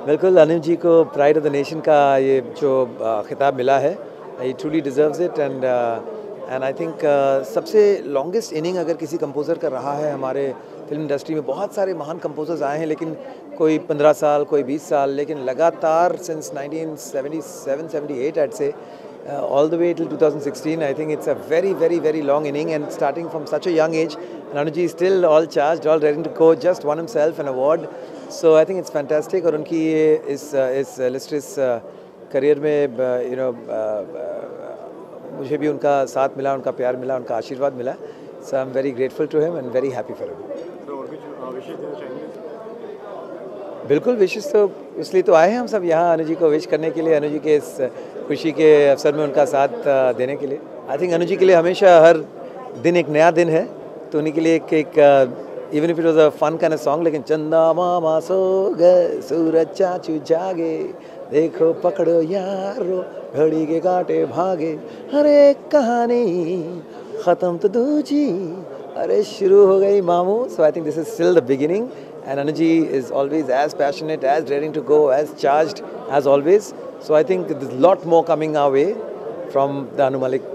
बिल्कुल, अनु जी को pride of the nation का ये जो खिताब मिला है, he truly deserves it and I think सबसे लॉन्गेस्ट इनिंग अगर किसी कंपोज़र का रहा है हमारे फिल्म इंडस्ट्री में। बहुत सारे महान कंपोज़र्स आए हैं, लेकिन कोई 15 साल, कोई 20 साल, लेकिन लगातार since 1977-78 I'd say, all the way till 2016, I think it's a very, very, very long inning, and starting from such a young age, and Anuji is still all charged, all ready to go, just won himself an award. So I think it's fantastic, और उनकी इस illustrious career में मुझे भी उनका साथ मिला, उनका प्यार मिला, उनका आशीर्वाद मिला. So I'm very grateful to him and very happy for him. तो और कुछ विशेष देना चाहेंगे? बिल्कुल, विशेष तो इसलिए तो आए हैं हम सब यहाँ अनु जी को विश करने के लिए, अनु जी के इस खुशी के अवसर में उनका साथ देने के लिए. आई थिंक अनु जी के लिए हमेशा हर दिन एक नया दिन है, तो उन्हीं के लिए एक even if it was a fun kind of song, लेकिन चंदा मामा सो गए, सूरज चाचू जागे, देखो पकड़ो यारो, घड़ी के कांटे भागे, हर एक कहानी ख़त्म तो दूजी, अरे शुरू हो गई मामू. So I think this is still the beginning, and Anuji is always as passionate, as raring to go, as charged as always. So I think there's a lot more coming our way from the Anu Malik,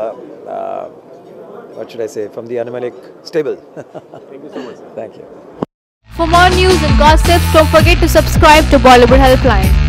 what should I say, from the Anu Malik stable. Thank you so much, sir. Thank you. For more news and gossip, don't forget to subscribe to Bollywood Helpline.